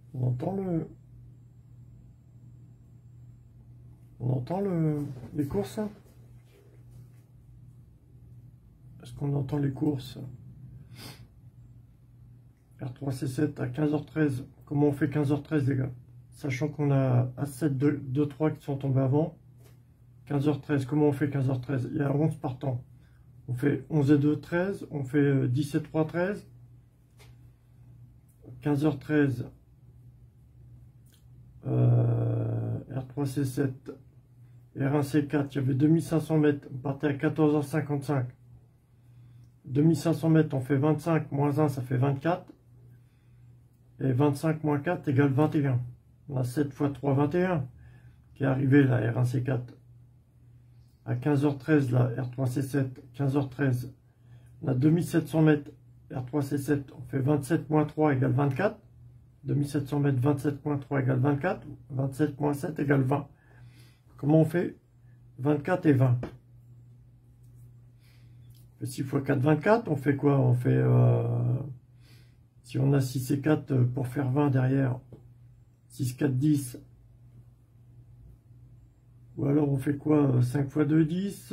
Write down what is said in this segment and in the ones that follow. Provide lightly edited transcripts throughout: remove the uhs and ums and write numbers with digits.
On entend les courses là? Est-ce qu'on entend les courses? R3C7 à 15h13. Comment on fait 15h13 les gars? Sachant qu'on a A7, 2, 3 qui sont tombés avant. 15h13, comment on fait 15h13? Il y a 11 partants. On fait 11 et 2, 13. On fait 10 et 3, 13. 15h13. R3C7. R1C4. Il y avait 2500 mètres. On partait à 14h55. 2500 mètres, on fait 25. Moins 1, ça fait 24. Et 25 moins 4 égale 21. On a 7 fois 3, 21. Qui est arrivé là, R1C4. À 15h13, là, R3C7, 15h13, on a 2700 mètres, R3C7, on fait 27 moins 3 égale 24. 2700 mètres, 27 moins 3 égale 24. 27 moins 7 égale 20. Comment on fait? 24 et 20. On fait 6 fois 4, 24. On fait quoi? On fait, si on a 6 et 4 pour faire 20 derrière, 6, 4, 10. Ou alors on fait quoi? 5 fois 2, 10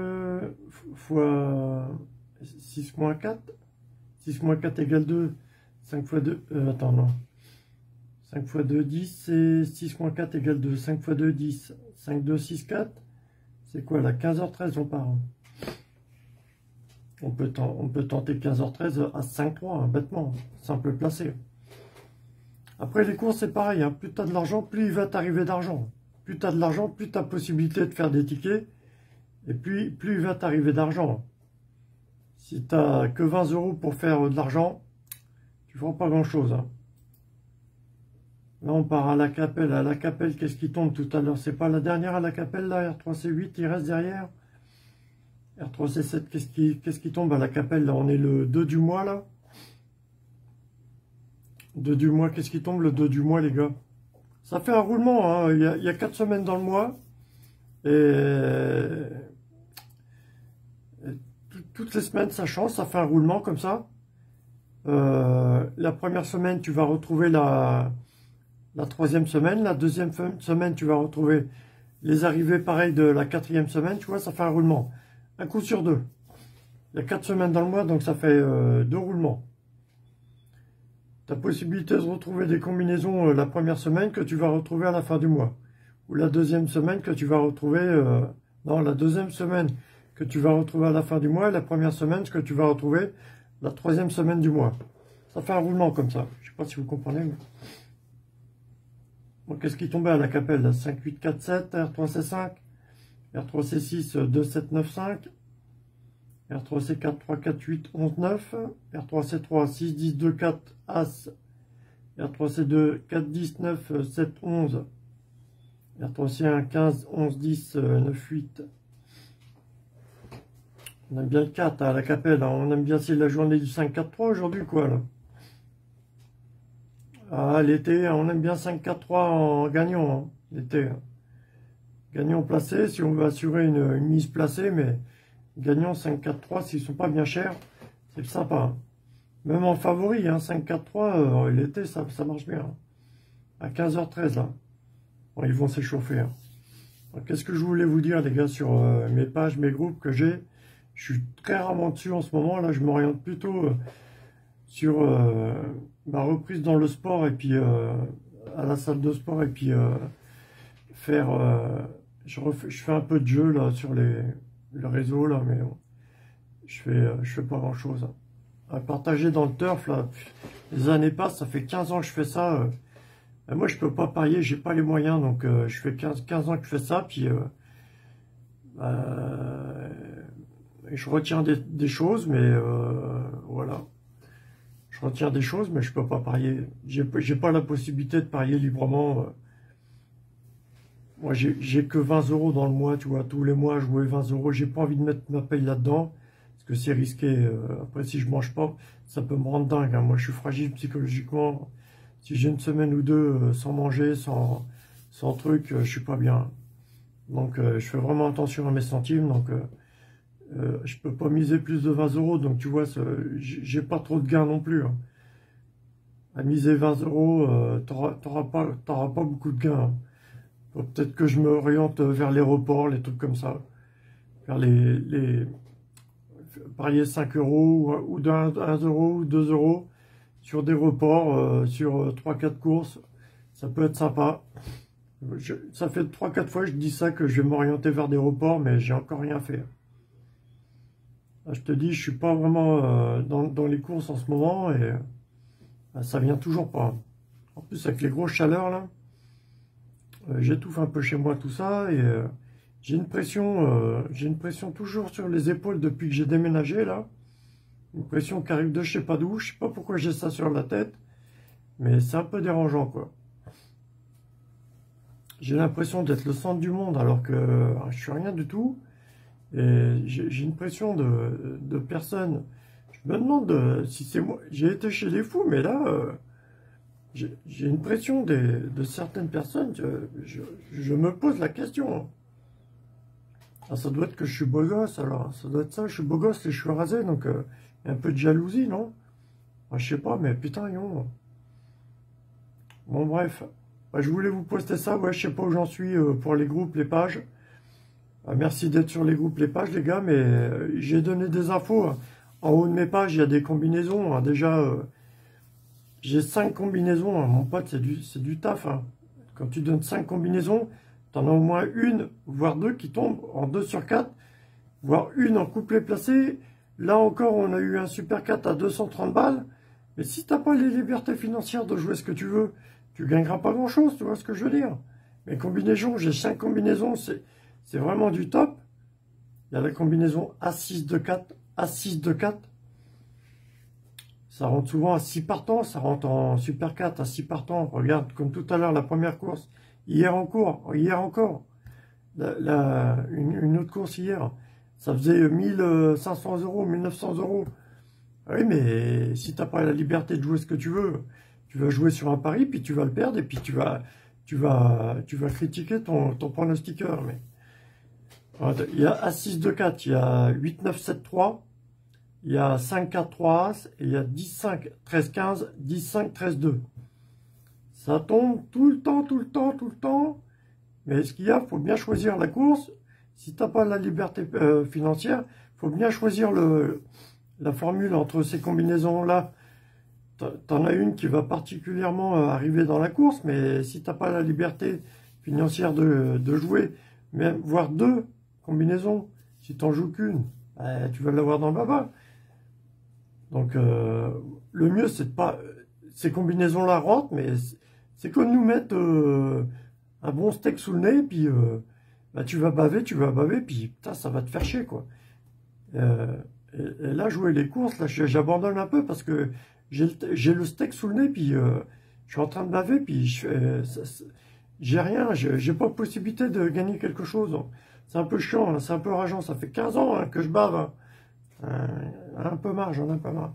fois 6 moins 4. 6 moins 4 égale 2. 5 fois 2... attends, non. 5 fois 2, 10. Et 6 moins 4 égale 2. 5 fois 2, 10. 5, 2, 6, 4. C'est quoi là? 15h13 on part. On peut tenter 15h13 à 5-3, hein, bêtement. Simple placé. Après les courses c'est pareil. Hein. Plus tu as de l'argent, plus il va t'arriver d'argent. Plus tu as de l'argent, plus tu as possibilité de faire des tickets. Et plus il va t'arriver d'argent. Si tu n'as que 20 € pour faire de l'argent, tu ne feras pas grand-chose. Hein. Là, on part à la Capelle. À la Capelle, qu'est-ce qui tombe tout à l'heure? C'est pas la dernière à la Capelle, là, R3C8, il reste derrière. R3C7, qu'est-ce qui tombe à la Capelle, là? On est le 2 du mois, là. 2 du mois, qu'est-ce qui tombe le 2 du mois, les gars? Ça fait un roulement, hein. Il y a 4 semaines dans le mois. Et toutes les semaines, ça change, ça fait un roulement comme ça. La première semaine, tu vas retrouver la troisième semaine. La deuxième semaine, tu vas retrouver les arrivées pareilles de la quatrième semaine. Tu vois, ça fait un roulement. Un coup sur deux. Il y a 4 semaines dans le mois, donc ça fait 2 roulements. Tu as possibilité de retrouver des combinaisons la première semaine que tu vas retrouver à la fin du mois. Ou la deuxième semaine que tu vas retrouver... non, la deuxième semaine que tu vas retrouver à la fin du mois. Et la première semaine que tu vas retrouver la troisième semaine du mois. Ça fait un roulement comme ça. Je ne sais pas si vous comprenez. Mais... bon, qu'est-ce qui tombait à la Capelle là? 5, 8, 4, 7, R3C5, R3C6, 2, 7, 9, 5, R3C4, 3, 4, 8, 11, 9, R3C3, 6, 10, 2, 4, As, R3C2, 4, 10, 9, 7, 11, R3C1, 15, 11, 10, 9, 8. On aime bien le 4 à la Capelle, hein. On aime bien, c'est la journée du 5, 4, 3 aujourd'hui, quoi, là. Ah, l'été, on aime bien 5, 4, 3 en gagnant, hein, l'été. Gagnant placé, si on veut assurer une mise placée, mais gagnant 5, 4, 3, s'ils ne sont pas bien chers, c'est sympa. Hein. Même en favori, hein, 5, 4, 3, l'été, ça marche bien. Hein. À 15h13, là. Bon, ils vont s'échauffer. Hein. Qu'est-ce que je voulais vous dire, les gars, sur mes pages, mes groupes que j'ai? Je suis très rarement dessus en ce moment. Là, je m'oriente plutôt sur ma reprise dans le sport et puis à la salle de sport et puis faire... je fais un peu de jeu là sur le réseau, là, mais je fais pas grand-chose. Hein. À partager dans le turf, là, les années passent, ça fait 15 ans que je fais ça. Moi, je peux pas parier, j'ai pas les moyens, donc je fais 15 ans que je fais ça, puis je retiens des choses, mais voilà. Je retiens des choses, mais je peux pas parier. J'ai pas la possibilité de parier librement. Moi, j'ai que 20 € dans le mois, tu vois. Tous les mois, jouer 20 €. J'ai pas envie de mettre ma paye là-dedans, parce que c'est risqué. Après, si je mange pas, ça peut me rendre dingue. Hein. Moi, je suis fragile psychologiquement. Si j'ai une semaine ou deux sans manger, sans truc, je suis pas bien. Donc, je fais vraiment attention à mes centimes. Donc, je peux pas miser plus de 20 €. Donc, tu vois, j'ai pas trop de gains non plus. Hein. à miser 20 euros, t'auras pas beaucoup de gains. Peut-être que je me oriente vers les reports, les trucs comme ça. Vers parier 5 euros ou 1 euro ou 2 euros sur des reports, sur 3-4 courses. Ça peut être sympa. Ça fait 3-4 fois que je dis ça, que je vais m'orienter vers des reports, mais j'ai encore rien fait. Là, je te dis, je suis pas vraiment dans les courses en ce moment et ça vient toujours pas. En plus, avec les grosses chaleurs là, j'étouffe un peu chez moi tout ça et j'ai une pression toujours sur les épaules depuis que j'ai déménagé là. Une pression qui arrive de je sais pas d'où, je sais pas pourquoi j'ai ça sur la tête, mais c'est un peu dérangeant quoi. J'ai l'impression d'être le centre du monde alors que je suis rien du tout. Et j'ai une pression de personnes. Je me demande si c'est moi. J'ai été chez les fous, mais là, j'ai une pression de certaines personnes. Je me pose la question. Ah, ça doit être que je suis beau gosse, alors. Ça doit être ça, je suis beau gosse et je suis rasé, donc il y a un peu de jalousie, non? Je sais pas, mais putain, yon. Bon, bref. Je voulais vous poster ça, ouais, je sais pas où j'en suis pour les groupes, les pages. Merci d'être sur les groupes, les pages, les gars, mais j'ai donné des infos. En haut de mes pages, il y a des combinaisons. Hein. Déjà, j'ai 5 combinaisons. Hein. Mon pote, c'est du taf. Hein. Quand tu donnes 5 combinaisons, tu en as au moins une, voire deux qui tombent en 2 sur 4, voire une en couplet placé. Là encore, on a eu un Super 4 à 230 balles. Mais si tu n'as pas les libertés financières de jouer ce que tu veux, tu gagneras pas grand-chose, tu vois ce que je veux dire. Mes combinaisons, j'ai 5 combinaisons, c'est vraiment du top. Il y a la combinaison A6 de 4, A6 de 4. Ça rentre souvent à 6 partants, ça rentre en Super 4 à 6 partants. Regarde, comme tout à l'heure, la première course. Hier encore. Une autre course hier. Ça faisait 1500 euros, 1900 euros. Oui, mais si tu n'as pas la liberté de jouer ce que tu vas jouer sur un pari, puis tu vas le perdre, et puis tu vas critiquer ton pronostiqueur. Mais il y a A6 de 4, il y a 8, 9, 7, 3, il y a 5, 4, 3 As, et il y a 10, 5, 13, 15, 10, 5, 13, 2. Ça tombe tout le temps. Mais ce qu'il y a, il faut bien choisir la course. Si tu n'as pas la liberté financière, il faut bien choisir la formule entre ces combinaisons-là. Tu en as une qui va particulièrement arriver dans la course, mais si tu n'as pas la liberté financière de jouer, même voire 2 combinaisons, si tu n'en joues qu'une, tu vas l'avoir dans le baba. Donc, le mieux, c'est de pas... Ces combinaisons-là rentrent, mais c'est comme nous mettre un bon steak sous le nez, puis tu vas baver, puis putain, ça va te faire chier, quoi. Et là, jouer les courses, là, j'abandonne un peu parce que j'ai le steak sous le nez, puis je suis en train de baver, puis j'ai rien, j'ai pas possibilité de gagner quelque chose. C'est un peu chiant, hein, c'est un peu rageant. Ça fait 15 ans hein, que je bave. Hein. Un peu marre, j'en ai un peu marre.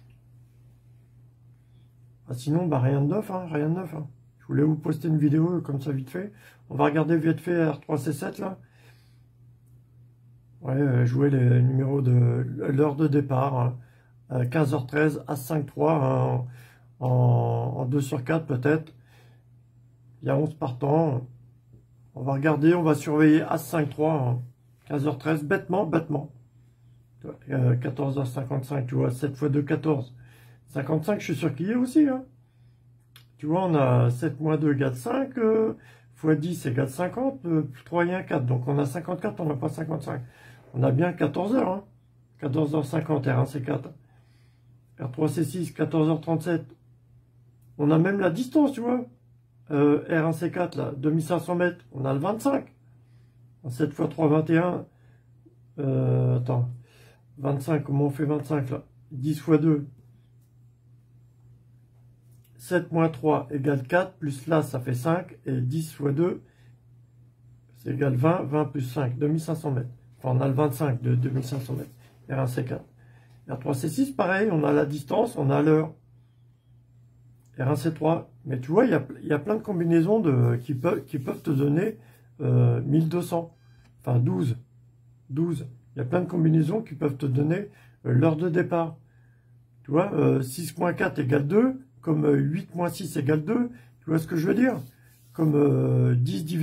Sinon, rien de neuf, hein, rien de neuf. Hein. Je voulais vous poster une vidéo comme ça vite fait. On va regarder vite fait R3C7 là. Ouais, jouer les numéros de l'heure de départ. Hein. 15h13, As5-3 hein, en 2 sur 4 peut-être. Il y a 11 partants. On va regarder, on va surveiller As5-3. Hein. 15h13, bêtement. 14h55, tu vois, 7 x 2, 14. 55, je suis sûr qu'il y est aussi. Hein. Tu vois, on a 7 moins 2 égale 5, x 10 égale 50, 3 et 1, 4. Donc on a 54, on n'a pas 55. On a bien 14h. Hein. 14h50, R1C4. R3C6, 14h37. On a même la distance, tu vois. R1C4, là, 2500 mètres. On a le 25. 7 x 3, 21. Attends. 25, comment on fait 25 là? 10 x 2. 7 moins 3 égale 4, plus là ça fait 5, et 10 x 2, c'est égal 20, 20 plus 5, 2500 mètres. Enfin, on a le 25 de 2500 mètres, R1C4. R3C6, pareil, on a la distance, on a l'heure. R1C3, mais tu vois, il y a plein de combinaisons qui peuvent te donner 1200, enfin 12. Il y a plein de combinaisons qui peuvent te donner l'heure de départ. Tu vois, 6 moins 4 égale 2, comme 8 moins 6 égale 2. Tu vois ce que je veux dire? Comme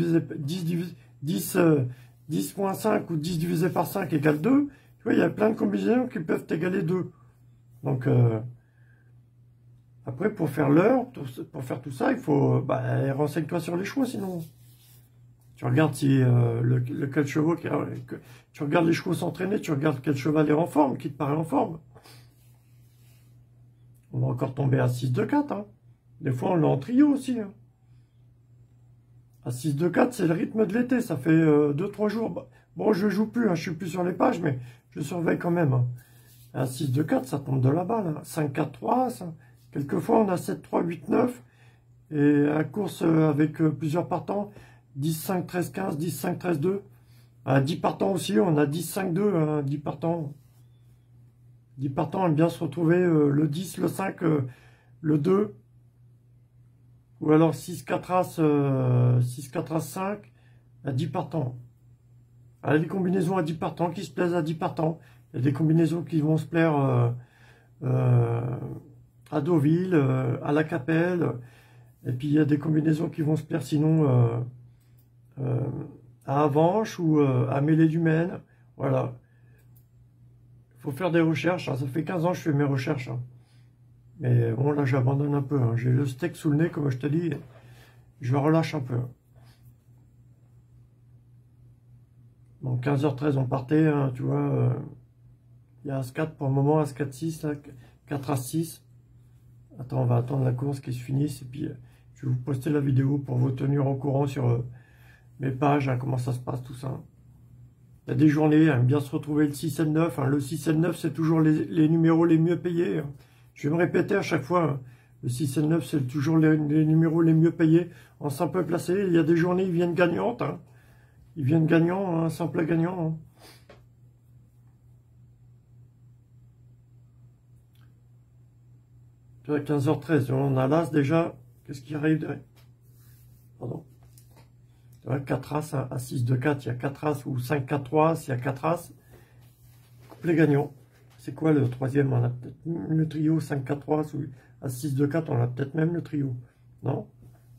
10 moins 5 ou 10 divisé par 5 égale 2. Tu vois, il y a plein de combinaisons qui peuvent égaler 2. Donc, après, pour faire l'heure, pour faire tout ça, il faut... Bah, renseigne-toi sur les choix, sinon. Tu regardes si lequel chevaux... tu regardes les chevaux s'entraîner, tu regardes quel cheval est en forme, qui te paraît en forme. On va encore tomber à 6 de 4. Hein. Des fois, on l'a en trio aussi. Hein. À 6 de 4, c'est le rythme de l'été. Ça fait 2-3 jours. Bon, je joue plus, hein, je suis plus sur les pages, mais je surveille quand même. Hein. À 6 de 4, ça tombe de la balle. Hein. 5, 4, 3. Ça. Quelquefois, on a 7, 3, 8, 9. Et à course avec plusieurs partants, 10, 5, 13, 15, 10, 5, 13, 2. À 10 partants aussi, on a 10, 5, 2. Hein, 10 partants. 10 partants aiment bien se retrouver le 10, le 5, le 2. Ou alors 6, 4 As, 6, 4 As, 5 à 10 partants. Il y a des combinaisons à 10 partants qui se plaisent à 10 partants. Il y a des combinaisons qui vont se plaire à Deauville, à la Capelle. Et puis il y a des combinaisons qui vont se plaire sinon à Avanches ou à Mêlée-du-Maine. Voilà. Il faut faire des recherches. Hein. Ça fait 15 ans que je fais mes recherches. Hein. Mais bon, là, j'abandonne un peu. Hein. J'ai le steak sous le nez, comme je te dis. Je relâche un peu. Donc, 15h13, on partait. Hein, tu vois, il y a As-4 pour le moment, As-4, 6, 4 As-6. Attends, on va attendre la course qui se finisse. Et puis, je vais vous poster la vidéo pour vous tenir au courant sur mes pages, hein, comment ça se passe, tout ça. Il y a des journées, hein, bien se retrouver le 6 et le 9. Hein. Le 6 et le 9, c'est toujours les numéros les mieux payés. Hein. Je vais me répéter à chaque fois. Hein. Le 6 et le 9, c'est toujours les numéros les mieux payés. En simple placé, il y a des journées, ils viennent gagnantes. Hein. Ils viennent gagnants, hein, simple gagnant. Hein. Tu vois, 15h13, on a l'As déjà. Qu'est-ce qui arrive derrière? Pardon. 4 As à 6 de 4, il y a 4 As ou 5, 4, 3 As, il y a 4 As. Couplet gagnant. C'est quoi le troisième? On a peut-être le trio 5, 4, 3 As ou à 6 de 4, on a peut-être même le trio. Non?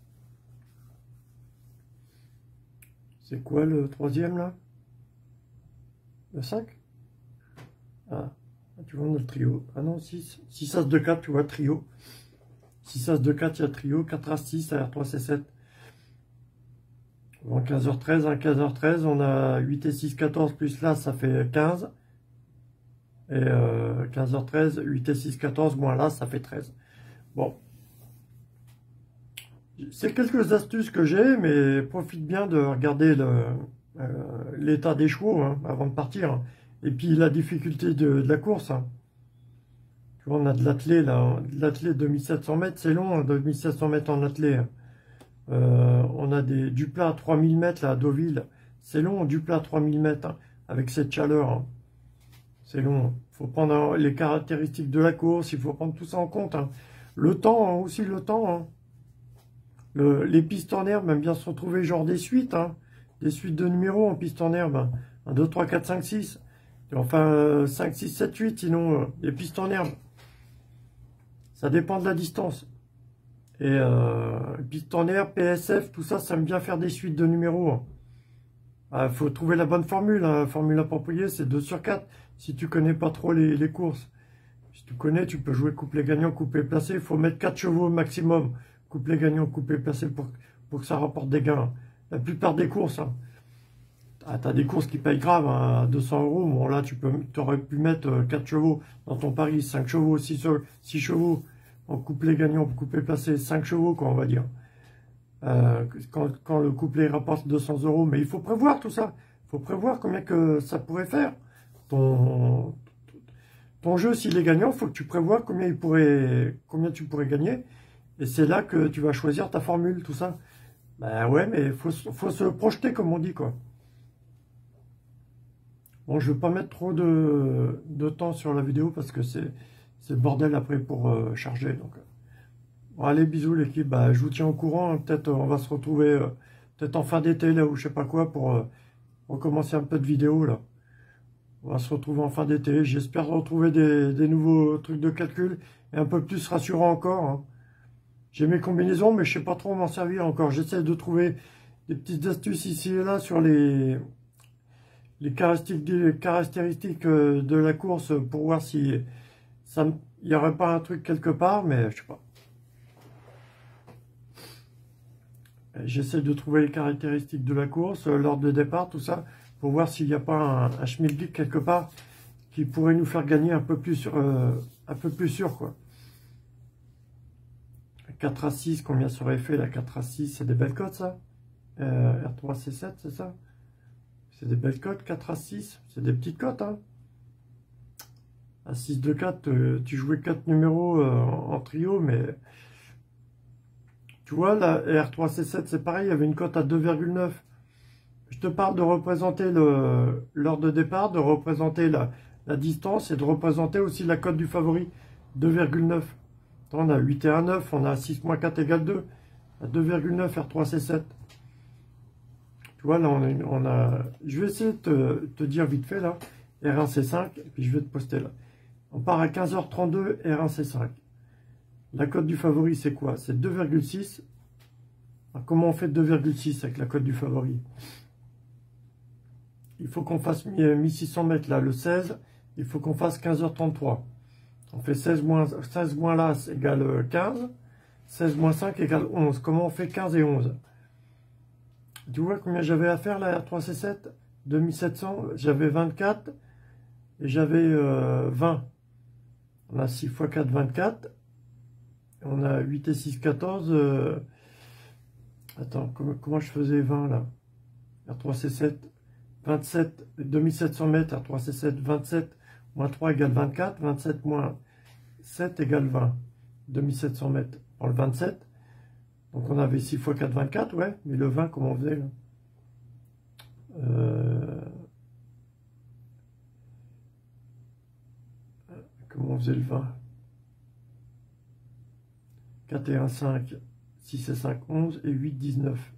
C'est quoi le troisième là? Le 5? Ah, tu vois, on a le trio. Ah non, 6. 6 As de 4, tu vois, trio. 6 As de 4, il y a trio. 4 As 6, R3, C7. Bon, 15h13, hein, 15h13, on a 8 et 6, 14, plus là, ça fait 15. Et 15h13, 8 et 6, 14, moins là, ça fait 13. Bon. C'est quelques astuces que j'ai, mais profite bien de regarder l'état des chevaux hein, avant de partir. Hein. Et puis la difficulté de la course. Hein. Tu vois, on a de l'attelé, là. De l'attelé 2700 mètres, c'est long, hein, 2700 mètres en attelé. Hein. On a du plat à 3000 mètres là, à Deauville. C'est long, du plat à 3000 mètres, hein, avec cette chaleur. Hein. C'est long. Il faut prendre les caractéristiques de la course, il faut prendre tout ça en compte. Hein. Le temps, hein, aussi le temps. Hein. Les pistes en herbe aiment bien se retrouver genre des suites. Hein. Des suites de numéros en piste en herbe. Hein. 1, 2, 3, 4, 5, 6. Enfin, 5, 6, 7, 8, sinon, les pistes en herbe. Ça dépend de la distance. Et piste en herbe, PSF, tout ça, ça aime bien faire des suites de numéros. Il faut trouver la bonne formule. Hein. La formule appropriée, c'est 2 sur 4. Si tu connais pas trop les courses. Si tu connais, tu peux jouer couplet gagnant, couplet placé. Il faut mettre 4 chevaux au maximum. Couplet gagnant, couplet placé pour que ça rapporte des gains. La plupart des courses. Hein. Ah, tu as des courses qui payent grave hein, à 200 €. Bon, là, tu aurais pu mettre 4 chevaux dans ton pari. 5 chevaux, 6 chevaux. En couplet gagnant, couplet placé, 5 chevaux, quoi, on va dire. Quand le couplet rapporte 200 €. Mais il faut prévoir tout ça. Il faut prévoir combien que ça pourrait faire. Ton jeu, s'il est gagnant, il faut que tu prévois combien tu pourrais gagner. Et c'est là que tu vas choisir ta formule, tout ça. Ben ouais, mais il faut se projeter, comme on dit, quoi. Bon, je ne vais pas mettre trop de temps sur la vidéo parce que c'est le bordel après pour charger. Donc. Bon, allez, bisous l'équipe. Bah, je vous tiens au courant. Hein. Peut-être on va se retrouver peut-être en fin d'été, là, ou je sais pas quoi, pour recommencer un peu de vidéos, là. On va se retrouver en fin d'été. J'espère retrouver des nouveaux trucs de calcul et un peu plus rassurant encore. Hein. J'ai mes combinaisons, mais je sais pas trop m'en servir encore. J'essaie de trouver des petites astuces ici et là sur les caractéristiques de la course pour voir si il n'y aurait pas un truc quelque part, mais je sais pas. J'essaie de trouver les caractéristiques de la course, l'ordre de départ, tout ça, pour voir s'il n'y a pas un schmilblick quelque part qui pourrait nous faire gagner un peu plus sûr, quoi. 4 à 6, combien ça aurait fait la 4 à 6? C'est des belles cotes, ça. R3, C7, c'est ça? C'est des belles cotes, 4 à 6. C'est des petites cotes, hein. À 6 de 4, tu jouais 4 numéros en trio, mais... Tu vois, la R3, C7, c'est pareil, il y avait une cote à 2,9. Je te parle de représenter l'heure de départ, de représenter la distance et de représenter aussi la cote du favori, 2,9. On a 8 et 1, 9, on a 6 moins 4 égale 2. À 2,9 R3, C7. Tu vois, là, on a... Je vais essayer de te dire vite fait, là. R1, C5, et puis je vais te poster là. On part à 15h32, R1, C5. La cote du favori, c'est quoi? C'est 2,6. Comment on fait 2,6 avec la cote du favori? Il faut qu'on fasse 1600 mètres, là, le 16. Il faut qu'on fasse 15h33. On fait 16 moins l'As égale 15. 16 moins 5 égale 11. Comment on fait 15 et 11? Tu vois combien j'avais à faire, la R3C7? 2700, j'avais 24 et j'avais 20. On a 6 x 4, 24. On a 8 et 6, 14. Attends, comment je faisais 20 là? R3C7, 27, 2700 mètres, R3C7, 27 moins 3 égale 24. 27 moins 7 égale 20. 2700 mètres pour le 27. Donc on avait 6 x 4, 24, ouais. Mais le 20, comment on faisait là? Comment on faisait le 20? 4 et 1, 5. 6 et 5, 11. Et 8, 19.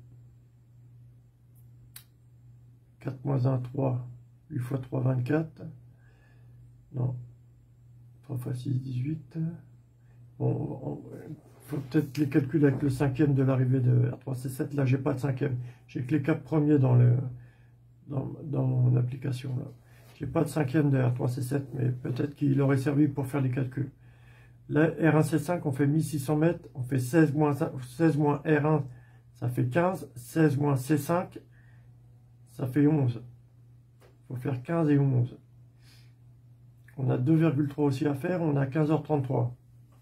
4 moins 1, 3. 8 x 3, 24. Non. 3 x 6, 18. Bon, faut peut-être les calculer avec le cinquième de l'arrivée de R3C7. Là, j'ai pas de cinquième. J'ai que les 4 premiers dans mon application. Là. J'ai pas de cinquième de R3C7, mais peut-être qu'il aurait servi pour faire les calculs. Là, R1C5, on fait 1600 mètres. On fait 16 moins R1, ça fait 15. 16 moins C5, ça fait 11. Il faut faire 15 et 11. On a 2,3 aussi à faire. On a 15h33.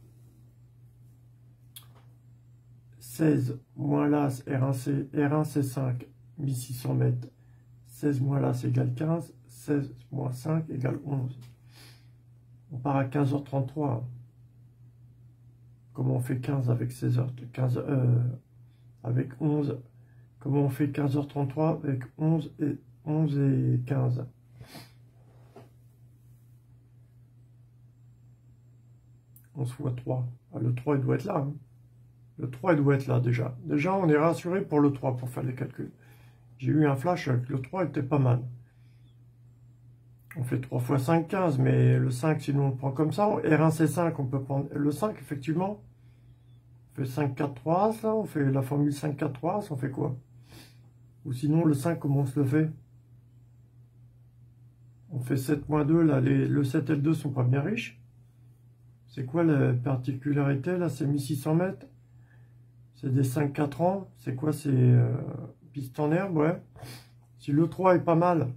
16 moins l'As, R1C, R1C5, 1600 mètres. 16 moins l'As égale 15. 16 moins 5 égale 11. On part à 15h33. Comment on fait 15 avec 16h, 15, avec 11? Comment on fait 15h33 avec 11 et 15? On se voit 3. Ah, le 3, il doit être là. Hein. Le 3, il doit être là déjà. Déjà, on est rassuré pour le 3 pour faire les calculs. J'ai eu un flash avec le 3, il était pas mal. On fait 3 x 5, 15, mais le 5, sinon on le prend comme ça. R1C5, on peut prendre le 5, effectivement. On fait 5, 4, 3 As, là. On fait la formule 5, 4, 3 As, on fait quoi? Ou sinon, le 5, comment on se le fait? On fait 7 moins 2, là. Le 7 et le 2 sont pas bien riches. C'est quoi la particularité, là? C'est 1600 mètres. C'est des 5-4 ans. C'est quoi? C'est piste en herbe, ouais. Si le 3 est pas mal,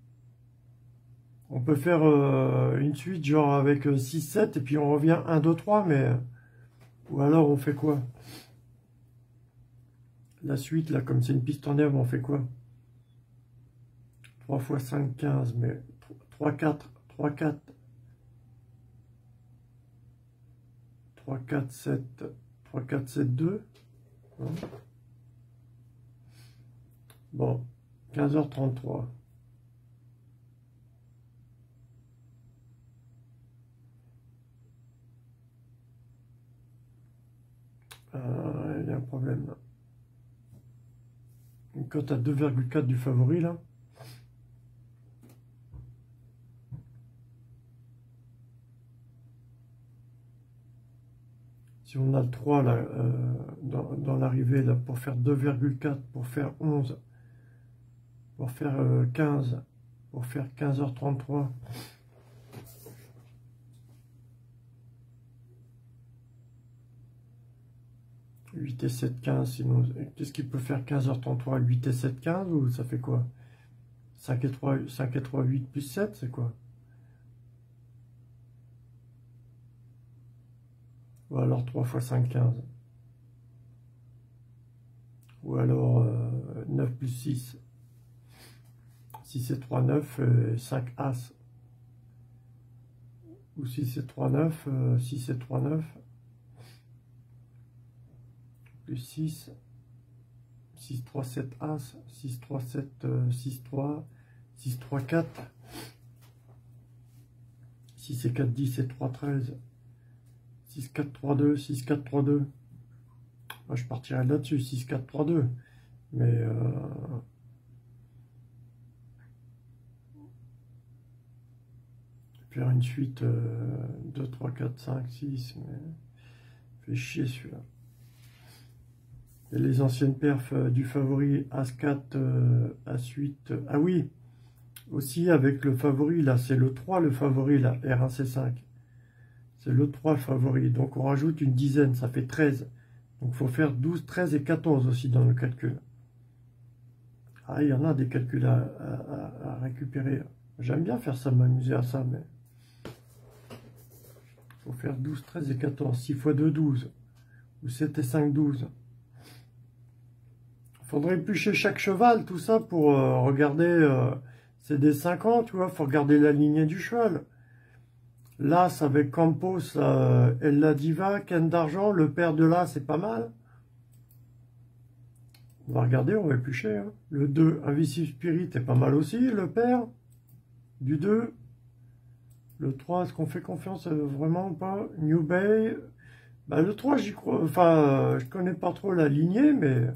on peut faire une suite genre avec 6-7 et puis on revient 1, 2, 3, mais... Ou alors on fait quoi? La suite, là, comme c'est une piste en herbe, on fait quoi? 3 x 5, 15, mais 3, 4, 3, 4. 3, 4, 7, 3, 4, 7, 2. Bon, 15h33. Il y a un problème là. Une cote à 2,4 du favori là. Si on a le 3 là, dans l'arrivée, là, pour faire 2,4, pour faire 11, pour faire 15, pour faire 15h33. « 8 et 7, 15, sinon, qu'est-ce qui peut faire 15h33, 8 et 7, 15, ou ça fait quoi? 5 et 3, 8 plus 7, c'est quoi? Ou alors 3 fois 5, 15. Ou alors 9 plus 6. 6 et 3, 9, 5 As. Ou 6 et 3, 9, 6 et 3, 9. Plus 6. 6, 3, 7 As. 6, 3, 7, 6, 3. 6, 3, 4. 6 et 4, 10 et 3, 13. 6, 4, 3, 2. 6, 4, 3, 2. Moi, je partirais là-dessus. 6, 4, 3, 2. Mais... faire une suite 2, 3, 4, 5, 6. Mais... fait chier celui-là. Et les anciennes perfs du favori As4, As8. Ah oui, aussi avec le favori, là, c'est le 3 le favori, là, R1C5. C'est le 3 le favori. Donc on rajoute une dizaine, ça fait 13. Donc il faut faire 12, 13 et 14 aussi dans le calcul. Ah, il y en a des calculs à récupérer. J'aime bien faire ça, m'amuser à ça, mais... il faut faire 12, 13 et 14. 6 fois 2, 12. Ou 7 et 5, 12. Faudrait éplucher chaque cheval, tout ça, pour regarder... c'est des 5 ans, tu vois, faut regarder la lignée du cheval. L'As avec Campos, Ella Diva, Ken d'argent, le père de l'As, c'est pas mal. On va regarder, on va éplucher. Hein. Le 2, Invisible Spirit, est pas mal aussi, le père du 2. Le 3, est-ce qu'on fait confiance vraiment ou pas? New Bay. Bah, le 3, j'y crois. Enfin, je connais pas trop la lignée, mais...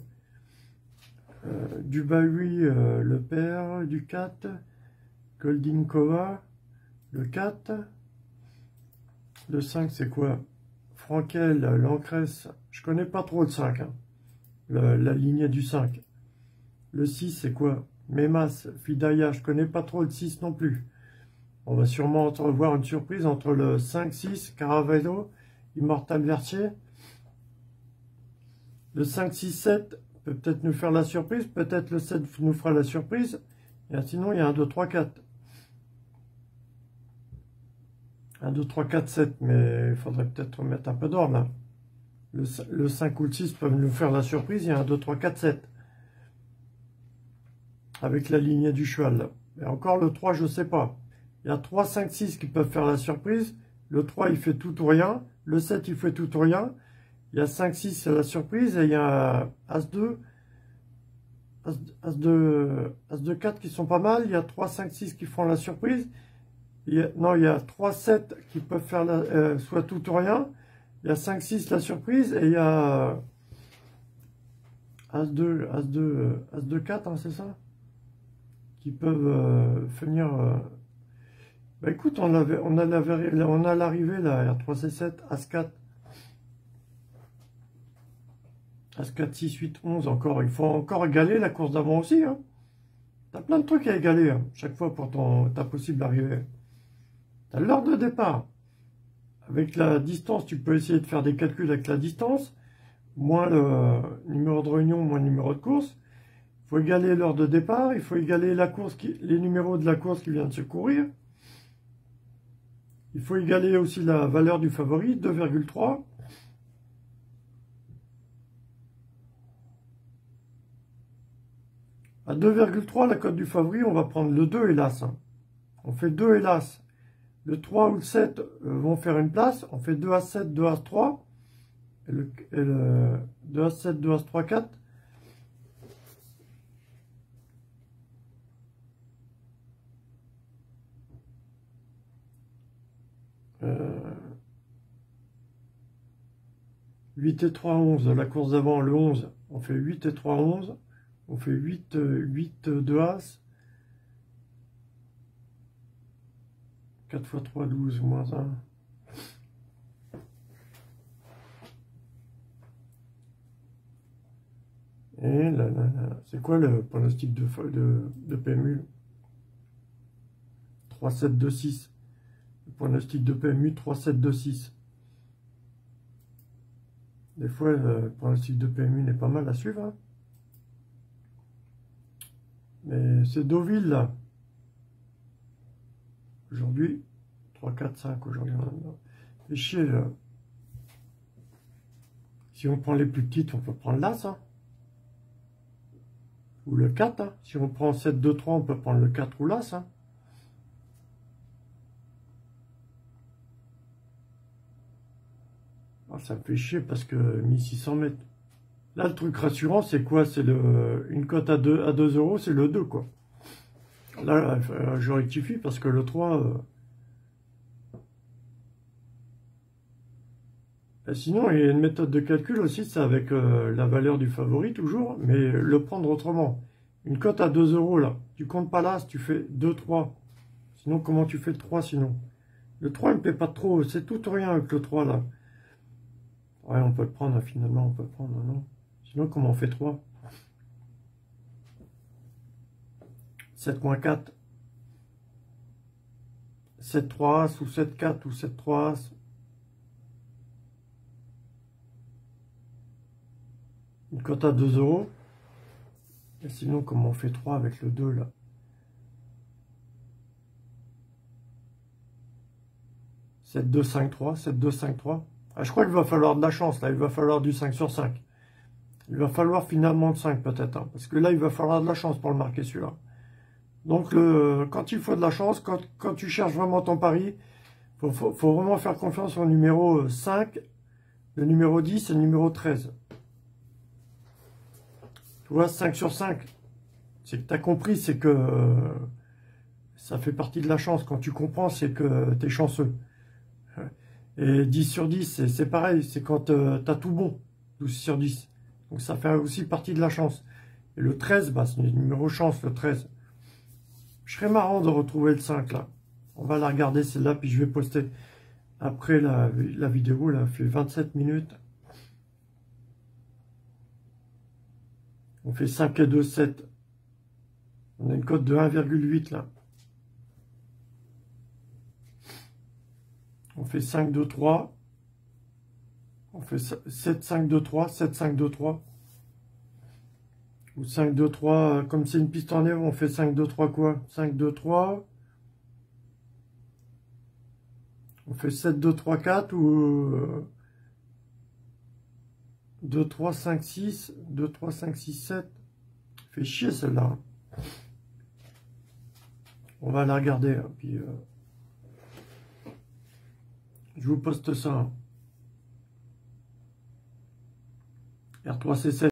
du Bahui, le père, du 4. Goldinkova, le 4. Le 5, c'est quoi? Frankel, Lancresse. Je connais pas trop le 5. Hein. La lignée du 5. Le 6, c'est quoi? Memas, Fidaya. Je connais pas trop le 6 non plus. On va sûrement entrevoir une surprise entre le 5, 6, Caravello, Immortal Vertier. Le 5, 6, 7 peut peut-être nous faire la surprise. Peut-être le 7 nous fera la surprise. Et sinon, il y a 1, 2, 3, 4. 1, 2, 3, 4, 7. Mais il faudrait peut-être mettre un peu d'ordre là. Le 5 ou le 6 peuvent nous faire la surprise. Il y a 1, 2, 3, 4, 7. Avec la lignée du cheval. Là. Et encore le 3, je ne sais pas. Il y a 3, 5, 6 qui peuvent faire la surprise. Le 3, il fait tout ou rien. Le 7, il fait tout ou rien. Il y a 5, 6, c'est la surprise. Et il y a As2, As2, 4 qui sont pas mal. Il y a 3, 5, 6 qui font la surprise. Il y a 3, 7 qui peuvent faire soit tout ou rien. Il y a 5, 6 la surprise. Et il y a As2, 4, hein, c'est ça? Qui peuvent finir... Bah écoute, on a l'arrivée là, R3C7, As4. As4, 6, 8, 11 encore. Il faut encore égaler la course d'avant aussi. Hein. T'as plein de trucs à égaler hein, chaque fois pour ta possible arrivée. T'as l'heure de départ. Avec la distance, tu peux essayer de faire des calculs avec la distance. Moins le numéro de réunion, moins le numéro de course. Il faut égaler l'heure de départ. Il faut égaler la course les numéros de la course qui vient de se courir. Il faut égaler aussi la valeur du favori, 2,3. À 2,3, la cote du favori, on va prendre le 2 hélas. Hein. On fait 2 hélas. Le 3 ou le 7 vont faire une place. On fait 2 As 7, 2 As 3. Et le 2 As 7, 2 As 3, 4. Euh, 8 et 3, 11. La course d'avant, le 11. On fait 8 et 3, 11. On fait 8, 2 As. 4 fois 3, 12, moins 1. Et là, c'est quoi le pronostic de PMU? 3,726. Le pronostic de PMU, 3,726. Des fois, le pronostic de PMU n'est pas mal à suivre. Hein. Mais c'est Deauville, là. Aujourd'hui, 3, 4, 5 aujourd'hui. C'est chier, là. Si on prend les plus petites, on peut prendre l'As. Hein. Ou le 4. Hein. Si on prend 7, 2, 3, on peut prendre le 4 ou l'As. Hein. Alors, ça me fait chier parce que 1600 mètres. Là, le truc rassurant, c'est quoi? C'est une cote à 2 euros, c'est le 2, quoi. Là, je rectifie parce que le 3... sinon, il y a une méthode de calcul aussi, c'est avec la valeur du favori, toujours, mais le prendre autrement. Une cote à 2 euros, là. Tu comptes pas l'As, tu fais 2, 3. Sinon, comment tu fais le 3, sinon? Le 3, il me plaît pas trop. C'est tout ou rien avec le 3, là. Ouais, on peut le prendre, finalement, on peut le prendre, non? Sinon, comment on fait 3? 7.4. 7.3 As ou 7.4 ou 7.3 As. Une cote à 2 euros. Et sinon, comment on fait 3 avec le 2, là? 7, 2, 5, 3. 7, 2, 5, 3. Ah, je crois qu'il va falloir de la chance, là. Il va falloir du 5 sur 5. Il va falloir finalement de 5, peut-être. Hein, parce que là, il va falloir de la chance pour le marquer, celui-là. Donc, quand il faut de la chance, quand tu cherches vraiment ton pari, faut vraiment faire confiance au numéro 5, le numéro 10 et le numéro 13. Tu vois, 5 sur 5, c'est que tu as compris, c'est que ça fait partie de la chance. Quand tu comprends, c'est que tu es chanceux. Et 10 sur 10, c'est pareil, c'est quand tu as tout bon, 12 sur 10. Donc ça fait aussi partie de la chance. Et le 13, bah, c'est le numéro chance, le 13. Je serais marrant de retrouver le 5, là. On va la regarder, celle-là, puis je vais poster après la vidéo, là, fait 27 minutes. On fait 5 et 2, 7. On a une cote de 1,8 là. On fait 5, 2, 3. On fait 7, 5, 2, 3. 7, 5, 2, 3. Ou 5, 2, 3. Comme c'est une piste en nez, on fait 5, 2, 3 quoi? 5, 2, 3. On fait 7, 2, 3, 4 ou 2, 3, 5, 6. 2, 3, 5, 6, 7. Fait chier celle-là. On va la regarder. Hein, puis, je vous poste ça. R3C7.